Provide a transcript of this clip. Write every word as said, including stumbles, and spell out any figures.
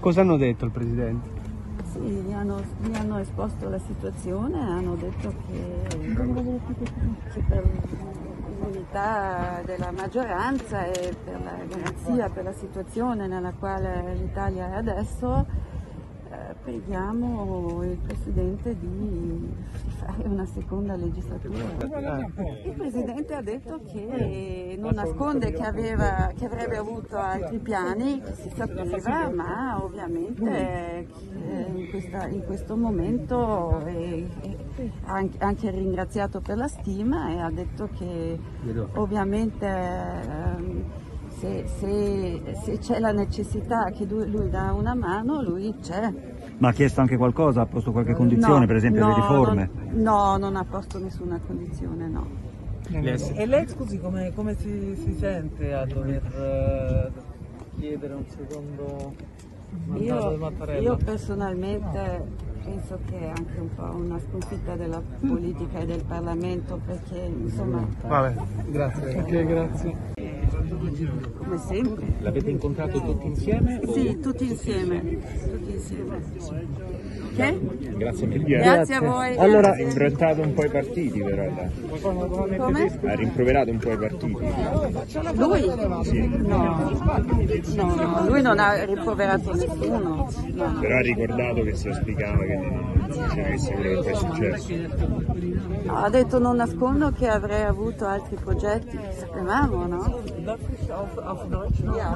Cosa hanno detto il Presidente? Sì, mi hanno, mi hanno esposto la situazione, hanno detto che, che per l'unità della maggioranza e per la garanzia per la situazione nella quale l'Italia è adesso, eh, preghiamo il Presidente di fare una seconda legislatura. Il Presidente ha detto che non nasconde che, aveva, che avrebbe avuto altri piani, che si sapeva, ma ovviamente in, questa, in questo momento è, ha anche ringraziato per la stima e ha detto che ovviamente ehm, se, se, se c'è la necessità che lui, lui dà una mano, lui c'è. Ma ha chiesto anche qualcosa? Ha posto qualche condizione, no, per esempio no, le riforme? Non, no, non ha posto nessuna condizione, no. E lei, scusi, come, come si, si sente a dover uh, chiedere un secondo mandato del Mattarella? Io personalmente penso che è anche un po' una sconfitta della politica e del Parlamento, perché insomma... Vabbè, grazie. Ok, grazie. Come sempre. L'avete incontrato tutti insieme? Sì, tutti insieme. Tutti insieme. Ok? Grazie mille. Grazie a voi. Allora, ha Grazie. rimproverato un po' i partiti, però. Là. Come? Ha rimproverato un po' i partiti. Lui? Sì. No, no, no, lui non ha rimproverato nessuno. No. Però ha ricordato che si auspicava che non succedesse quello che poi è successo. No, ha detto non nascondo che avrei avuto altri progetti, sapevamo, no? Darf ich auf, auf Deutsch noch? Ja.